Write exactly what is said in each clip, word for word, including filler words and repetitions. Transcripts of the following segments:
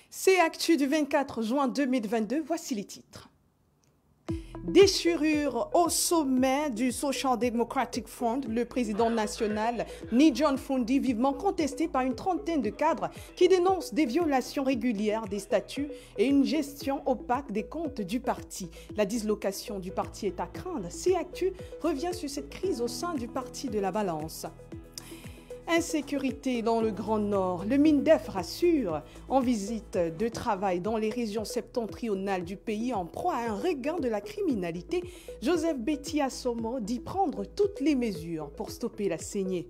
C'est Actu du vingt-quatre juin deux mille vingt-deux, voici les titres. Déchirure au sommet du Social Democratic Front, le président national Ni John Fundi vivement contesté par une trentaine de cadres qui dénoncent des violations régulières des statuts et une gestion opaque des comptes du parti. La dislocation du parti est à craindre. C'est Actu revient sur cette crise au sein du parti de la balance. Insécurité dans le Grand Nord. Le MINDEF rassure. En visite de travail dans les régions septentrionales du pays en proie à un regain de la criminalité, Joseph Betty Assomo dit prendre toutes les mesures pour stopper la saignée.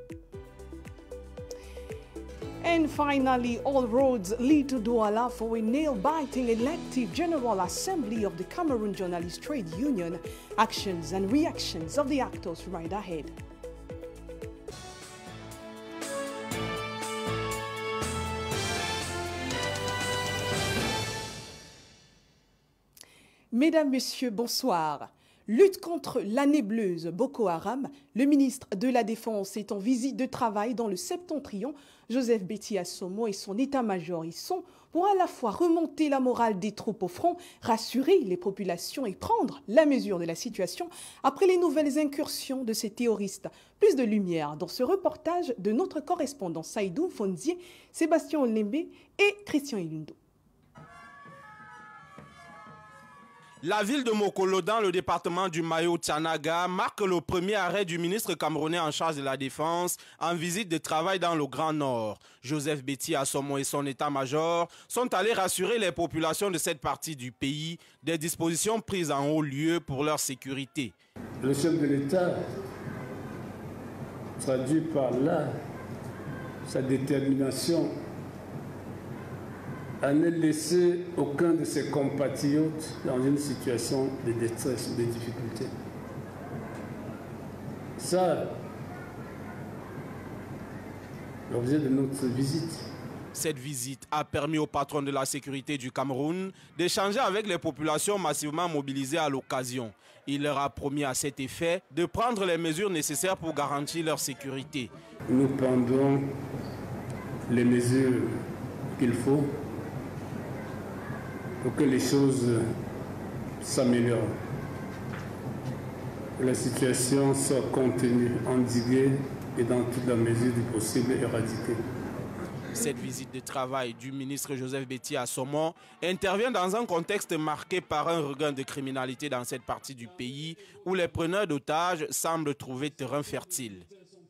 And finally, all roads lead to Douala for a nail-biting elective General Assembly of the Cameroon Journalists Trade Union. Actions and reactions of the actors right ahead. Mesdames, Messieurs, bonsoir. Lutte contre la nébleuse Boko Haram, le ministre de la Défense est en visite de travail dans le septentrion. Joseph Betty Assomo et son état-major y sont pour à la fois remonter la morale des troupes au front, rassurer les populations et prendre la mesure de la situation après les nouvelles incursions de ces terroristes. Plus de lumière dans ce reportage de notre correspondant Saïdou Fonzier, Sébastien Olembe et Christian Ilundo. La ville de Mokolo, dans le département du Mayo-Tianaga, marque le premier arrêt du ministre camerounais en charge de la Défense en visite de travail dans le Grand Nord. Joseph Betty Assomo et son état-major sont allés rassurer les populations de cette partie du pays des dispositions prises en haut lieu pour leur sécurité. Le chef de l'État traduit par là sa détermination à ne laisser aucun de ses compatriotes dans une situation de détresse ou de difficulté. Ça, l'objet de notre visite. Cette visite a permis au patron de la sécurité du Cameroun d'échanger avec les populations massivement mobilisées à l'occasion. Il leur a promis à cet effet de prendre les mesures nécessaires pour garantir leur sécurité. Nous prendrons les mesures qu'il faut pour que les choses s'améliorent, que la situation soit contenue, endiguée et dans toute la mesure du possible éradiquée. Cette visite de travail du ministre Joseph Betty Assomo intervient dans un contexte marqué par un regain de criminalité dans cette partie du pays où les preneurs d'otages semblent trouver terrain fertile.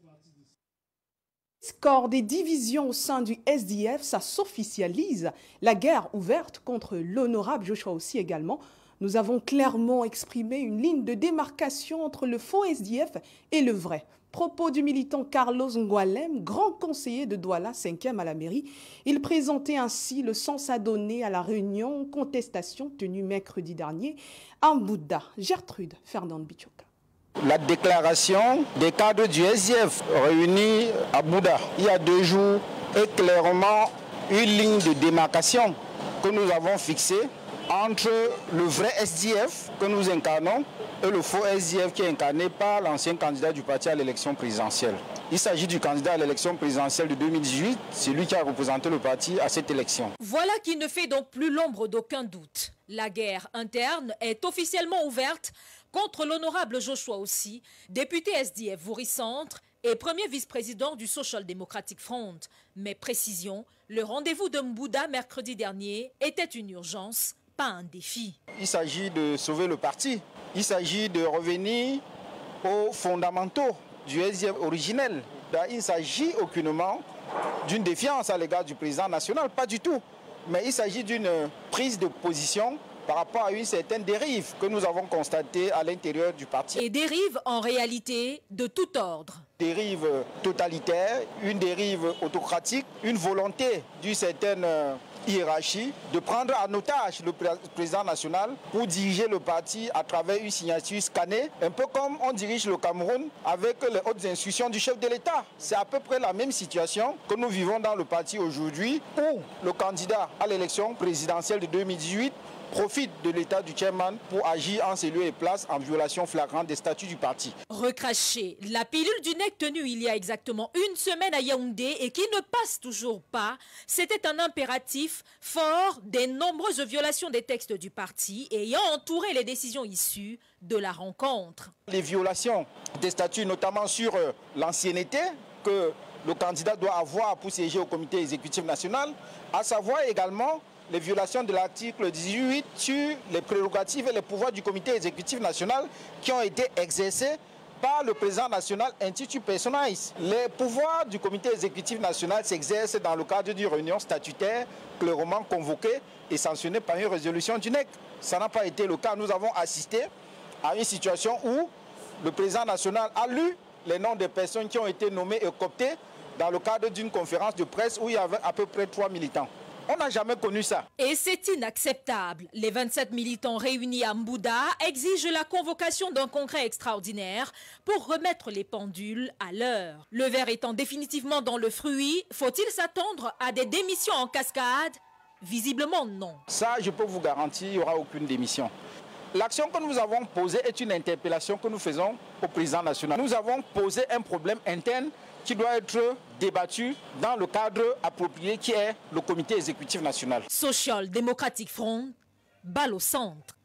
Score des divisions au sein du S D F, ça s'officialise. La guerre ouverte contre l'honorable Joshua aussi également. Nous avons clairement exprimé une ligne de démarcation entre le faux S D F et le vrai. Propos du militant Carlos Ngoualem, grand conseiller de Douala, cinquième à la mairie. Il présentait ainsi le sens à donner à la réunion contestation tenue mercredi dernier à Mbouda. Gertrude Fernande Bichoka. La déclaration des cadres du S D F réunis à Bouddha il y a deux jours est clairement une ligne de démarcation que nous avons fixée entre le vrai S D F que nous incarnons et le faux S D F qui est incarné par l'ancien candidat du parti à l'élection présidentielle. Il s'agit du candidat à l'élection présidentielle de deux mille dix-huit, c'est lui qui a représenté le parti à cette élection. Voilà qui ne fait donc plus l'ombre d'aucun doute. La guerre interne est officiellement ouverte contre l'honorable Joshua aussi, député S D F Vouri Centre et premier vice-président du Social Democratic Front. Mais précision, le rendez-vous de Mbouda mercredi dernier était une urgence, pas un défi. Il s'agit de sauver le parti. Il s'agit de revenir aux fondamentaux du S D F originel. Il ne s'agit aucunement d'une défiance à l'égard du président national, pas du tout. Mais il s'agit d'une prise de position par rapport à une certaine dérive que nous avons constatée à l'intérieur du parti. Et dérive en réalité de tout ordre. Dérive totalitaire, une dérive autocratique, une volonté d'une certaine hiérarchie de prendre en otage le président national pour diriger le parti à travers une signature scannée, un peu comme on dirige le Cameroun avec les hautes instructions du chef de l'État. C'est à peu près la même situation que nous vivons dans le parti aujourd'hui où le candidat à l'élection présidentielle de deux mille dix-huit profite de l'état du chairman pour agir en ses lieux et places en violation flagrante des statuts du parti. Recracher la pilule du N E C tenue il y a exactement une semaine à Yaoundé et qui ne passe toujours pas, c'était un impératif fort des nombreuses violations des textes du parti ayant entouré les décisions issues de la rencontre. Les violations des statuts, notamment sur euh, l'ancienneté que le candidat doit avoir pour siéger au comité exécutif national, à savoir également les violations de l'article dix-huit sur les prérogatives et les pouvoirs du comité exécutif national qui ont été exercés par le président national institut personalis. Les pouvoirs du comité exécutif national s'exercent dans le cadre d'une réunion statutaire clairement convoquée et sanctionnée par une résolution du N E C. Ça n'a pas été le cas. Nous avons assisté à une situation où le président national a lu les noms des personnes qui ont été nommées et cooptées dans le cadre d'une conférence de presse où il y avait à peu près trois militants. On n'a jamais connu ça. Et c'est inacceptable. Les vingt-sept militants réunis à Mbouda exigent la convocation d'un congrès extraordinaire pour remettre les pendules à l'heure. Le verre étant définitivement dans le fruit, faut-il s'attendre à des démissions en cascade? Visiblement non. Ça, je peux vous garantir, il n'y aura aucune démission. L'action que nous avons posée est une interpellation que nous faisons au président national. Nous avons posé un problème interne qui doit être débattu dans le cadre approprié qui est le comité exécutif national. Social Democratic Front, balle au centre.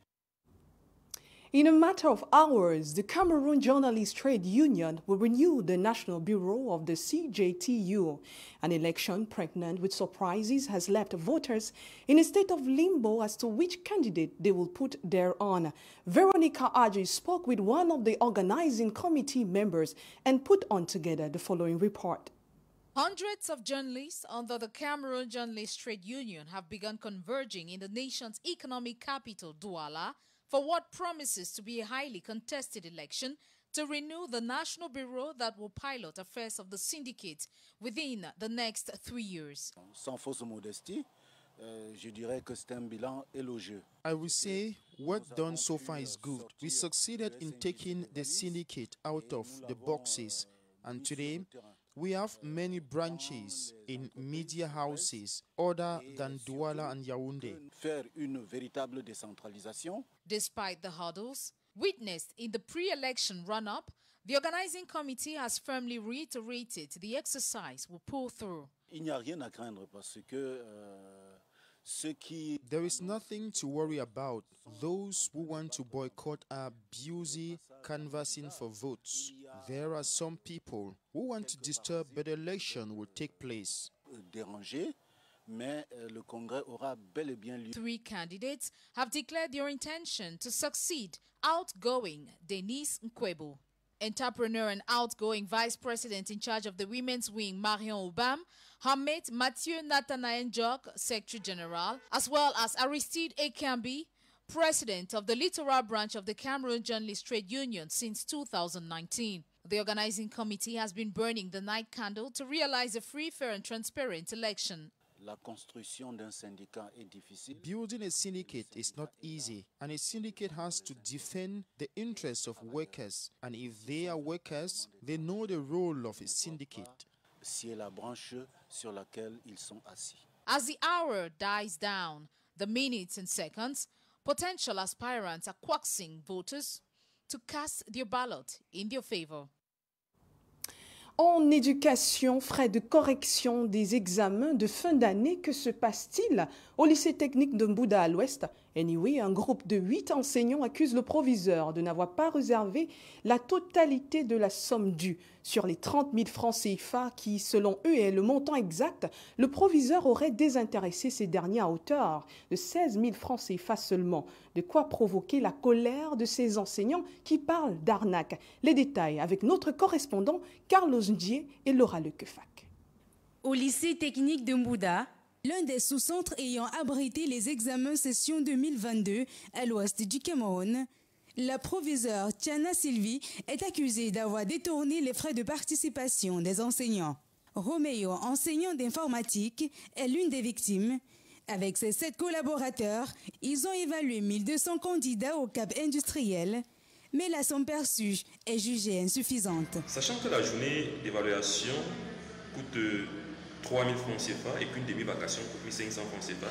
In a matter of hours, the Cameroon Journalists Trade Union will renew the National Bureau of the C J T U. An election pregnant with surprises has left voters in a state of limbo as to which candidate they will put thereon. Veronica Aji spoke with one of the organizing committee members and put on together the following report. Hundreds of journalists under the Cameroon Journalists Trade Union have begun converging in the nation's economic capital, Douala, for what promises to be a highly contested election to renew the National Bureau that will pilot affairs of the syndicate within the next three years. Sans fausse modestie, euh, je dirais que c'est un bilan élogieux. I will say work done so far is good. We succeeded in taking the syndicate out of the boxes, and today we have many branches in media houses other than Douala and Yaoundé. Faire une véritable décentralisation. Despite the hurdles witnessed in the pre-election run-up, the organizing committee has firmly reiterated the exercise will pull through. Il n'y a rien à craindre parce que euh, ceux qui... There is nothing to worry about. Those who want to boycott are busy canvassing for votes. There are some people who want to disturb, but the election will take place. Déranger, mais le Congrès aura bel et bien lieu. Three candidates have declared their intention to succeed outgoing Denise Nkwebo. Entrepreneur and outgoing vice president in charge of the women's wing, Marion Obam, her mate Mathieu Nathanael Njok, secretary general, as well as Aristide Ekambi, president of the Littoral branch of the Cameroon Journalists Trade Union since two thousand nineteen. The organizing committee has been burning the night candle to realize a free, fair and transparent election. La construction d'un syndicat est difficile. Building a syndicate is not easy, and a syndicate has to defend the interests of workers. And if they are workers, they know the role of a syndicate. C'est la branche sur laquelle ils sont assis. As the hour dies down, the minutes and seconds, potential aspirants are coaxing voters to cast their ballot in their favor. En éducation, frais de correction des examens de fin d'année, que se passe-t-il au lycée technique de Mbouda à l'ouest? Anyway, un groupe de huit enseignants accuse le proviseur de n'avoir pas réservé la totalité de la somme due. Sur les trente mille francs C F A qui, selon eux, est le montant exact, le proviseur aurait désintéressé ces derniers à hauteur de seize mille francs C F A seulement. De quoi provoquer la colère de ces enseignants qui parlent d'arnaque. Les détails avec notre correspondant Carlos Ndié et Laura Lequefac. Au lycée technique de Mbouda, l'un des sous-centres ayant abrité les examens session deux mille vingt-deux à l'ouest du Cameroun, la proviseure Tiana Sylvie est accusée d'avoir détourné les frais de participation des enseignants. Roméo, enseignant d'informatique, est l'une des victimes. Avec ses sept collaborateurs, ils ont évalué mille deux cents candidats au cap industriel, mais la somme perçue est jugée insuffisante. Sachant que la journée d'évaluation coûte trois mille francs C F A et qu'une demi-vacation coûte mille cinq cents francs C F A,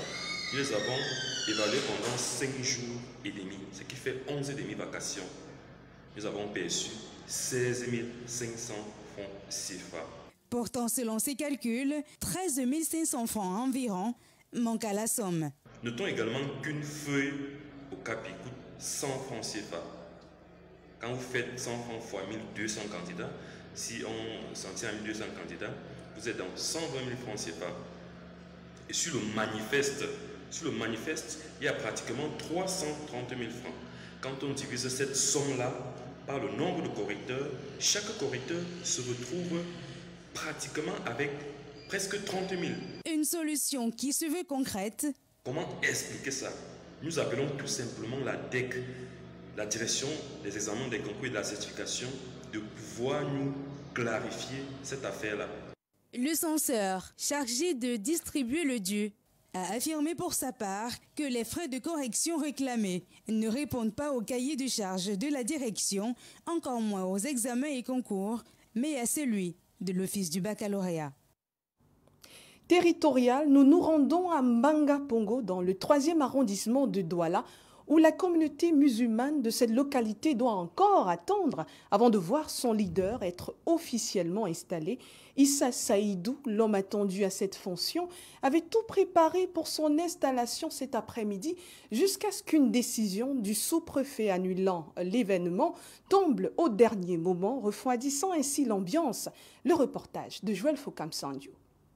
Nous les avons évalués pendant cinq jours et demi, ce qui fait onze et demi vacations. Nous avons perçu seize mille cinq cents francs C F A. Pourtant, selon ses calculs, treize mille cinq cents francs environ manquent à la somme. Notons également qu'une feuille au CAPI coûte cent francs C F A. Quand vous faites cent francs fois mille deux cents candidats, si on s'en tient à mille deux cents candidats, vous êtes dans cent vingt mille francs C F A. Et sur le manifeste, sur le manifeste, il y a pratiquement trois cent trente mille francs. Quand on divise cette somme-là par le nombre de correcteurs, chaque correcteur se retrouve pratiquement avec presque trente mille. Une solution qui se veut concrète. Comment expliquer ça? Nous appelons tout simplement la D E C, la direction des examens, des concours et de la certification, de pouvoir nous clarifier cette affaire-là. Le censeur, chargé de distribuer le dû, a affirmé pour sa part que les frais de correction réclamés ne répondent pas au cahier de charge de la direction, encore moins aux examens et concours, mais à celui de l'Office du baccalauréat. Territorial, nous nous rendons à Mbanga Pongo, dans le troisième arrondissement de Douala, où la communauté musulmane de cette localité doit encore attendre avant de voir son leader être officiellement installé. Issa Saïdou, l'homme attendu à cette fonction, avait tout préparé pour son installation cet après-midi jusqu'à ce qu'une décision du sous-préfet annulant l'événement tombe au dernier moment, refroidissant ainsi l'ambiance. Le reportage de Joël Fokam-Sandio.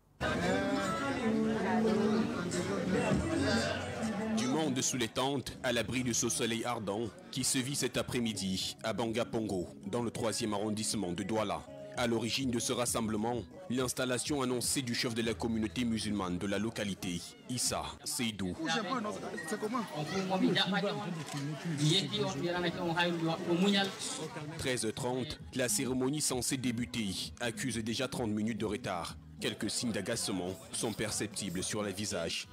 Du monde sous les tentes, à l'abri de ce soleil ardent qui se vit cet après-midi à Mbanga Pongo, dans le troisième arrondissement de Douala. À l'origine de ce rassemblement, l'installation annoncée du chef de la communauté musulmane de la localité, Issa Seydou. treize heures trente, la cérémonie censée débuter accuse déjà trente minutes de retard. Quelques signes d'agacement sont perceptibles sur les visages.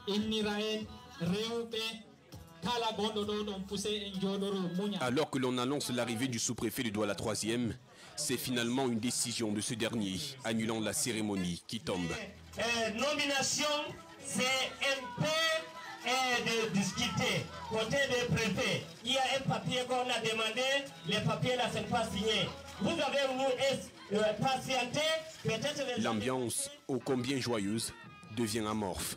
Alors que l'on annonce l'arrivée du sous-préfet de Douala troisième, c'est finalement une décision de ce dernier annulant la cérémonie qui tombe. Euh, nomination, c'est un peu euh, de discuter. Côté des préfets, il y a un papier qu'on a demandé, les papiers là ne sont pas signés. Vous avez nous euh, patienté, peut-être les... L'ambiance, ô combien joyeuse, devient amorphe.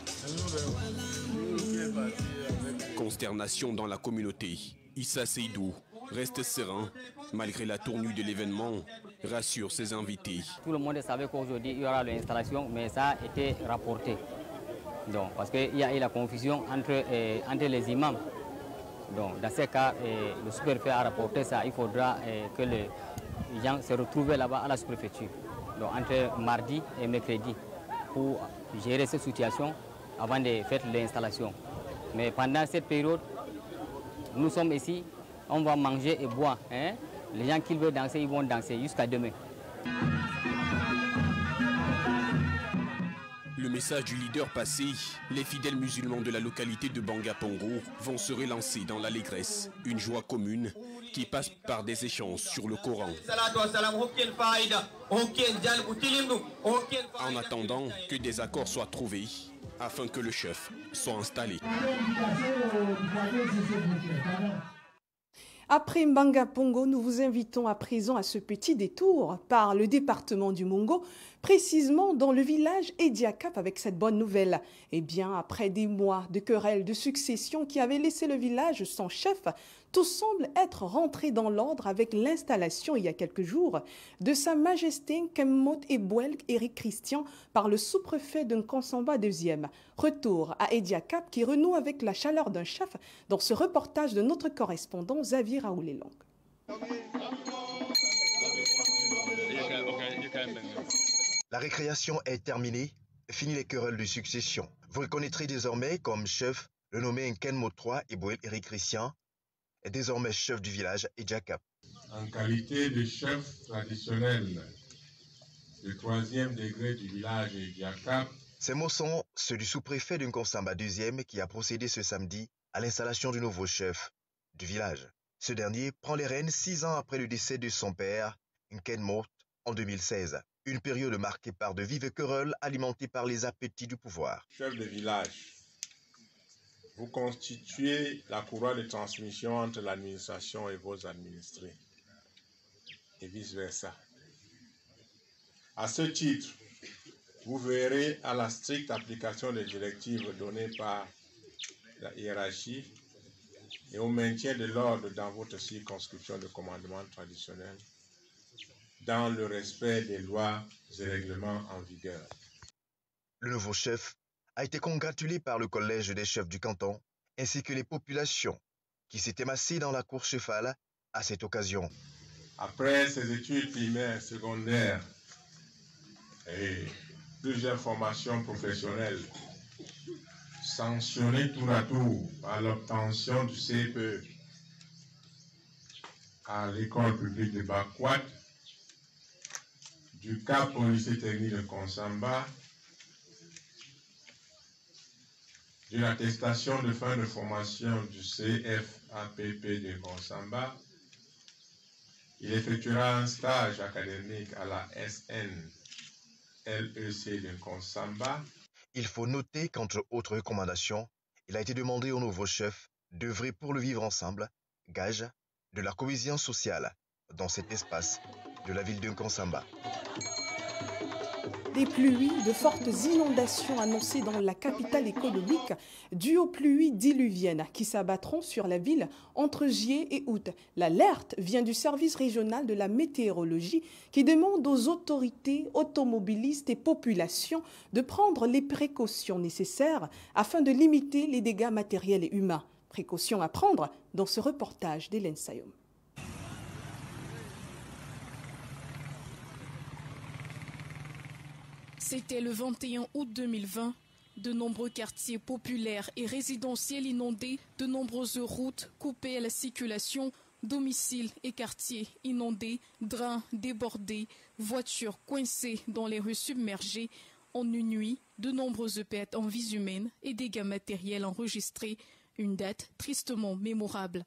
Consternation dans la communauté. Issa Seydou reste serein malgré la tournure de l'événement, rassure ses invités. Tout le monde savait qu'aujourd'hui il y aura l'installation, mais ça a été rapporté. Donc, parce qu'il y a eu la confusion entre, euh, entre les imams. Donc, dans ces cas, euh, le sous-préfet a rapporté ça. Il faudra euh, que les gens se retrouvent là-bas à la sous-préfecture. Donc, entre mardi et mercredi, pour gérer cette situation avant de faire l'installation. Mais pendant cette période, nous sommes ici, on va manger et boire. Hein? Les gens qui veulent danser, ils vont danser jusqu'à demain. Le message du leader passé, les fidèles musulmans de la localité de Mbanga Pongo vont se relancer dans l'allégresse, une joie commune qui passe par des échanges sur le Coran. En attendant que des accords soient trouvés, afin que le chef soit installé. Après Mbanga Pongo, nous vous invitons à présent à ce petit détour par le département du Mongo, précisément dans le village Ediakap avec cette bonne nouvelle. Eh bien, après des mois de querelles de succession qui avaient laissé le village sans chef, tout semble être rentré dans l'ordre avec l'installation il y a quelques jours de Sa Majesté Nkemot Ebouel Éric Christian par le sous-préfet de Nkonsamba deuxième. Retour à Ediakap qui renoue avec la chaleur d'un chef dans ce reportage de notre correspondant Xavier Raoulelong. La récréation est terminée, fini les querelles de succession. Vous reconnaîtrez désormais comme chef le nommé Nkemot trois Ebouel Éric Christian, est désormais chef du village Ediakap. En qualité de chef traditionnel du troisième degré du village Ediakap, ces mots sont ceux du sous-préfet de Nkonsamba deuxième qui a procédé ce samedi à l'installation du nouveau chef du village. Ce dernier prend les rênes six ans après le décès de son père, Nkemot, en deux mille seize. Une période marquée par de vives querelles alimentées par les appétits du pouvoir. Chef de village, vous constituez la courroie de transmission entre l'administration et vos administrés, et vice-versa. À ce titre, vous verrez à la stricte application des directives données par la hiérarchie et au maintien de l'ordre dans votre circonscription de commandement traditionnel, dans le respect des lois et règlements en vigueur. Le nouveau chef a été congratulé par le collège des chefs du canton ainsi que les populations qui s'étaient massées dans la cour chefale à cette occasion. Après ses études primaires, secondaires et plusieurs formations professionnelles, sanctionnées tour à tour par l'obtention du C P E à l'école publique de Bakwat, du Cap au lycée technique de Konsamba, d'une attestation de fin de formation du C F A P P de Konsamba, il effectuera un stage académique à la S N L E C de Konsamba. Il faut noter qu'entre autres recommandations, il a été demandé au nouveau chef d'œuvrer pour le vivre ensemble, gage de la cohésion sociale dans cet espace de la ville de Konsamba. Des pluies, de fortes inondations annoncées dans la capitale économique dues aux pluies diluviennes qui s'abattront sur la ville entre juillet et août. L'alerte vient du service régional de la météorologie qui demande aux autorités, automobilistes et populations de prendre les précautions nécessaires afin de limiter les dégâts matériels et humains. Précautions à prendre dans ce reportage d'Hélène Sayom. C'était le vingt et un août deux mille vingt. De nombreux quartiers populaires et résidentiels inondés, de nombreuses routes coupées à la circulation, domiciles et quartiers inondés, drains débordés, voitures coincées dans les rues submergées. En une nuit, de nombreuses pertes en vies humaines et dégâts matériels enregistrés. Une date tristement mémorable.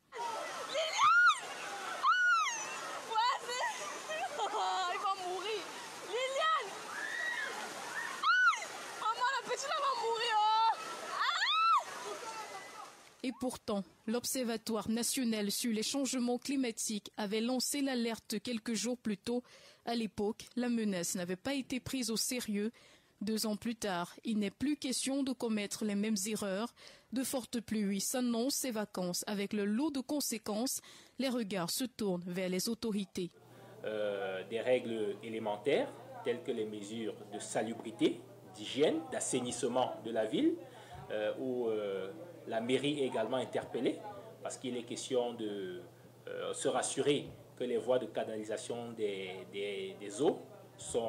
Et pourtant, l'Observatoire national sur les changements climatiques avait lancé l'alerte quelques jours plus tôt. À l'époque, la menace n'avait pas été prise au sérieux. Deux ans plus tard, il n'est plus question de commettre les mêmes erreurs. De fortes pluies s'annoncent ces vacances avec le lot de conséquences. Les regards se tournent vers les autorités. Euh, des règles élémentaires telles que les mesures de salubrité, d'hygiène, d'assainissement de la ville, euh, où euh, la mairie est également interpellée parce qu'il est question de euh, se rassurer que les voies de canalisation des, des, des eaux sont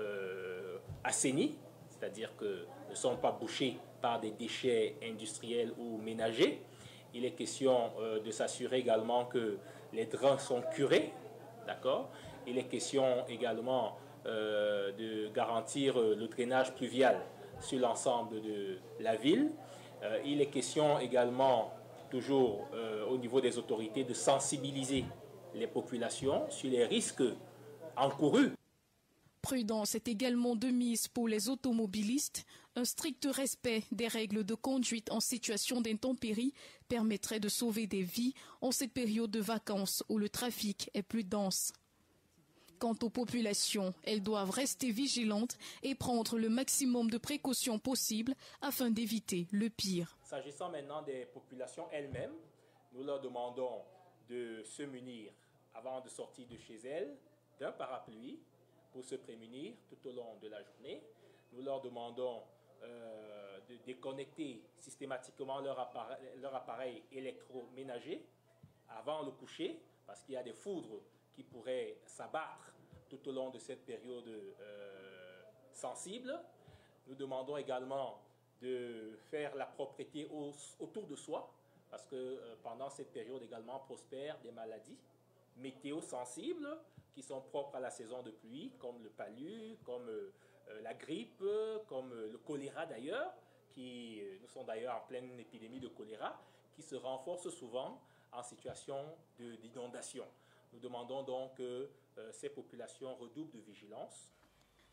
euh, assainies, c'est-à-dire que ne sont pas bouchées par des déchets industriels ou ménagers. Il est question euh, de s'assurer également que les drains sont curés, d'accord. Il est question également euh, de garantir le drainage pluvial sur l'ensemble de la ville. Euh, il est question également, toujours euh, au niveau des autorités, de sensibiliser les populations sur les risques encourus. Prudence est également de mise pour les automobilistes. Un strict respect des règles de conduite en situation d'intempérie permettrait de sauver des vies en cette période de vacances où le trafic est plus dense. Quant aux populations, elles doivent rester vigilantes et prendre le maximum de précautions possibles afin d'éviter le pire. S'agissant maintenant des populations elles-mêmes, nous leur demandons de se munir avant de sortir de chez elles d'un parapluie pour se prémunir tout au long de la journée. Nous leur demandons euh, de déconnecter systématiquement leur appareil, leur appareil électroménager avant le coucher parce qu'il y a des foudres qui pourraient s'abattre tout au long de cette période euh, sensible. Nous demandons également de faire la propreté au, autour de soi, parce que euh, pendant cette période également prospèrent des maladies météo-sensibles qui sont propres à la saison de pluie, comme le palu, comme euh, la grippe, comme euh, le choléra d'ailleurs, qui euh, nous sommes d'ailleurs en pleine épidémie de choléra, qui se renforce souvent en situation d'inondation. Nous demandons donc que euh, ces populations redoublent de vigilance.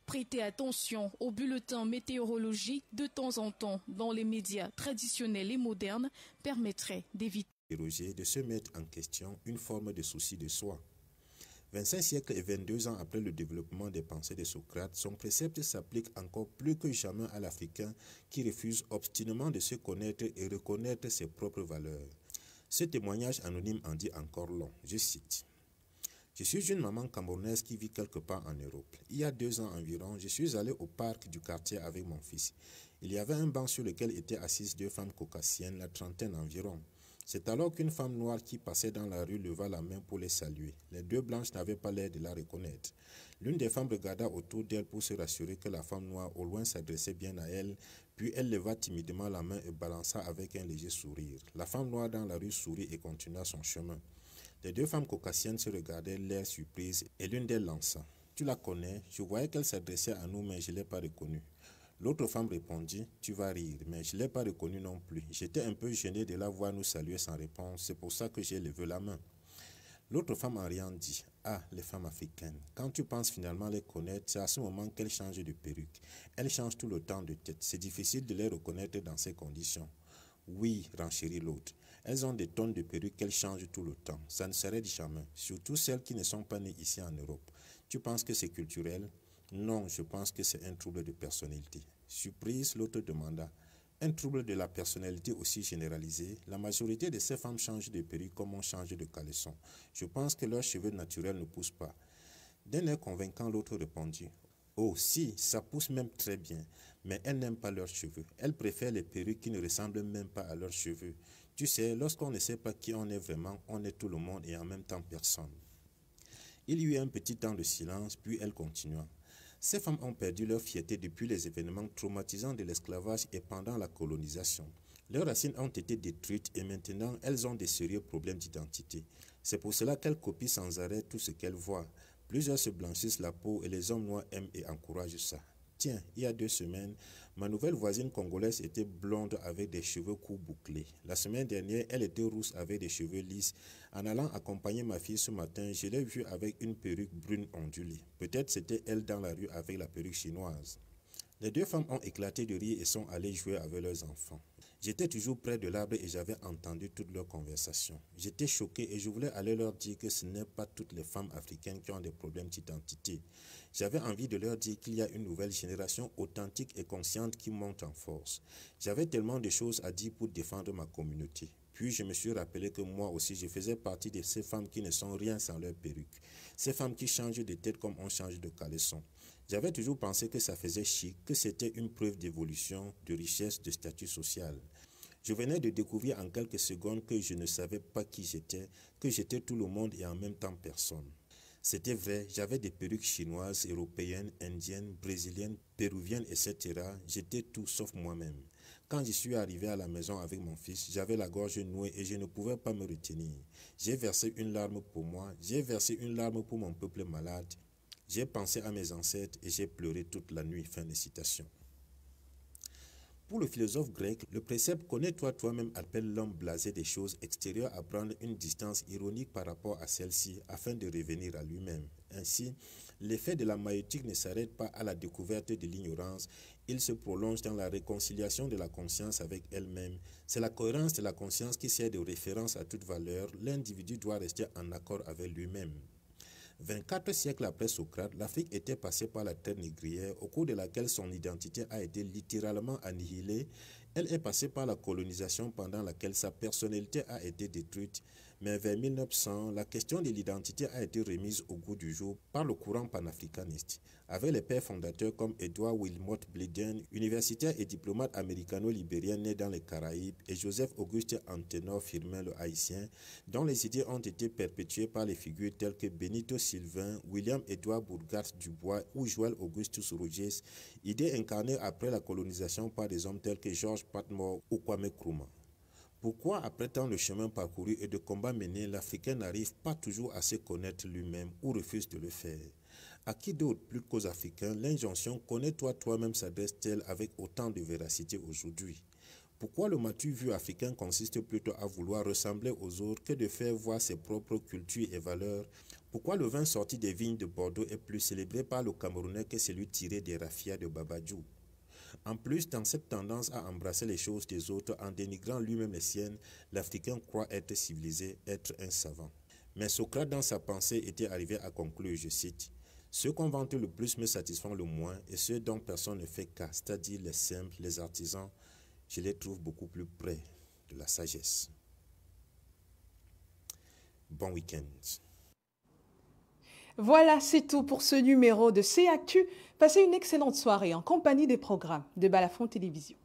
Prêtez attention aux bulletins météorologiques de temps en temps dans les médias traditionnels et modernes permettrait d'éviter de se mettre en question une forme de souci de soi. vingt-cinq siècles et vingt-deux ans après le développement des pensées de Socrate, son précepte s'applique encore plus que jamais à l'Africain qui refuse obstinément de se connaître et reconnaître ses propres valeurs. Ce témoignage anonyme en dit encore long. Je cite. « Je suis une maman camerounaise qui vit quelque part en Europe. Il y a deux ans environ, je suis allé au parc du quartier avec mon fils. Il y avait un banc sur lequel étaient assises deux femmes caucasiennes, la trentaine environ. C'est alors qu'une femme noire qui passait dans la rue leva la main pour les saluer. Les deux blanches n'avaient pas l'air de la reconnaître. L'une des femmes regarda autour d'elle pour se rassurer que la femme noire au loin s'adressait bien à elle, puis elle leva timidement la main et balança avec un léger sourire. La femme noire dans la rue sourit et continua son chemin. Les deux femmes caucasiennes se regardaient l'air surprise et l'une d'elles lança. « Tu la connais? Je voyais qu'elle s'adressait à nous, mais je ne l'ai pas reconnue. » L'autre femme répondit, « Tu vas rire, mais je ne l'ai pas reconnue non plus. J'étais un peu gêné de la voir nous saluer sans réponse, c'est pour ça que j'ai levé la main. » L'autre femme en riant dit, « Ah, les femmes africaines, quand tu penses finalement les connaître, c'est à ce moment qu'elles changent de perruque. Elles changent tout le temps de tête. C'est difficile de les reconnaître dans ces conditions. » Oui, renchérit l'autre. Elles ont des tonnes de perruques qu'elles changent tout le temps. Ça ne s'arrête jamais, surtout celles qui ne sont pas nées ici en Europe. Tu penses que c'est culturel? Non, je pense que c'est un trouble de personnalité. Surprise, l'autre demanda. Un trouble de la personnalité aussi généralisé? La majorité de ces femmes changent de perruque comme on change de caleçon. Je pense que leurs cheveux naturels ne poussent pas. D'un air convaincant, l'autre répondit. Oh, si, ça pousse même très bien. Mais elles n'aiment pas leurs cheveux. Elles préfèrent les perruques qui ne ressemblent même pas à leurs cheveux. Tu sais, lorsqu'on ne sait pas qui on est vraiment, on est tout le monde et en même temps personne. Il y eut un petit temps de silence, puis elle continua. Ces femmes ont perdu leur fierté depuis les événements traumatisants de l'esclavage et pendant la colonisation. Leurs racines ont été détruites et maintenant elles ont des sérieux problèmes d'identité. C'est pour cela qu'elles copient sans arrêt tout ce qu'elles voient. Plusieurs se blanchissent la peau et les hommes noirs aiment et encouragent ça. Tiens, il y a deux semaines, ma nouvelle voisine congolaise était blonde avec des cheveux courts bouclés. La semaine dernière, elle était rousse avec des cheveux lisses. En allant accompagner ma fille ce matin, je l'ai vue avec une perruque brune ondulée. Peut-être c'était elle dans la rue avec la perruque chinoise. Les deux femmes ont éclaté de rire et sont allées jouer avec leurs enfants. J'étais toujours près de l'arbre et j'avais entendu toute leur conversation. J'étais choqué et je voulais aller leur dire que ce n'est pas toutes les femmes africaines qui ont des problèmes d'identité. J'avais envie de leur dire qu'il y a une nouvelle génération authentique et consciente qui monte en force. J'avais tellement de choses à dire pour défendre ma communauté. Puis je me suis rappelé que moi aussi je faisais partie de ces femmes qui ne sont rien sans leur perruque. Ces femmes qui changent de tête comme on change de caleçon. J'avais toujours pensé que ça faisait chic, que c'était une preuve d'évolution, de richesse, de statut social. Je venais de découvrir en quelques secondes que je ne savais pas qui j'étais, que j'étais tout le monde et en même temps personne. C'était vrai, j'avais des perruques chinoises, européennes, indiennes, brésiliennes, péruviennes, et cetera. J'étais tout sauf moi-même. Quand je suis arrivé à la maison avec mon fils, j'avais la gorge nouée et je ne pouvais pas me retenir. J'ai versé une larme pour moi, j'ai versé une larme pour mon peuple malade. J'ai pensé à mes ancêtres et j'ai pleuré toute la nuit. Fin de citation. Pour le philosophe grec, le précepte « connais-toi toi-même » appelle l'homme blasé des choses extérieures à prendre une distance ironique par rapport à celle-ci afin de revenir à lui-même. Ainsi, l'effet de la maïeutique ne s'arrête pas à la découverte de l'ignorance, il se prolonge dans la réconciliation de la conscience avec elle-même. C'est la cohérence de la conscience qui sert de référence à toute valeur. L'individu doit rester en accord avec lui-même. vingt-quatre siècles après Socrate, l'Afrique était passée par la terre négrière, au cours de laquelle son identité a été littéralement annihilée. Elle est passée par la colonisation pendant laquelle sa personnalité a été détruite. Mais vers mille neuf cents, la question de l'identité a été remise au goût du jour par le courant panafricaniste. Avec les pères fondateurs comme Edward Wilmot Blyden, universitaire et diplomate américano-libérien né dans les Caraïbes, et Joseph Auguste Antenor Firmin le Haïtien, dont les idées ont été perpétuées par les figures telles que Benito Sylvain, William Edward Bourgard Dubois ou Joël Augustus Rogers, idées incarnées après la colonisation par des hommes tels que George Patmore ou Kwame Nkrumah. Pourquoi, après tant de chemin parcouru et de combats menés, l'Africain n'arrive pas toujours à se connaître lui-même ou refuse de le faire? À qui d'autre, plus qu'aux Africains, l'injonction « connais-toi toi-même » s'adresse-t-elle avec autant de véracité aujourd'hui? Pourquoi le matu vu africain consiste plutôt à vouloir ressembler aux autres que de faire voir ses propres cultures et valeurs? Pourquoi le vin sorti des vignes de Bordeaux est plus célébré par le Camerounais que celui tiré des raffias de Babadjou? En plus, dans cette tendance à embrasser les choses des autres en dénigrant lui-même les siennes, l'Africain croit être civilisé, être un savant. Mais Socrate, dans sa pensée, était arrivé à conclure, je cite, « Ceux qu'on vante le plus me satisfont le moins, et ceux dont personne ne fait cas, c'est-à-dire les simples, les artisans, je les trouve beaucoup plus près de la sagesse. » Bon week-end. Voilà, c'est tout pour ce numéro de C Actu. Passez une excellente soirée en compagnie des programmes de Balafon Télévision.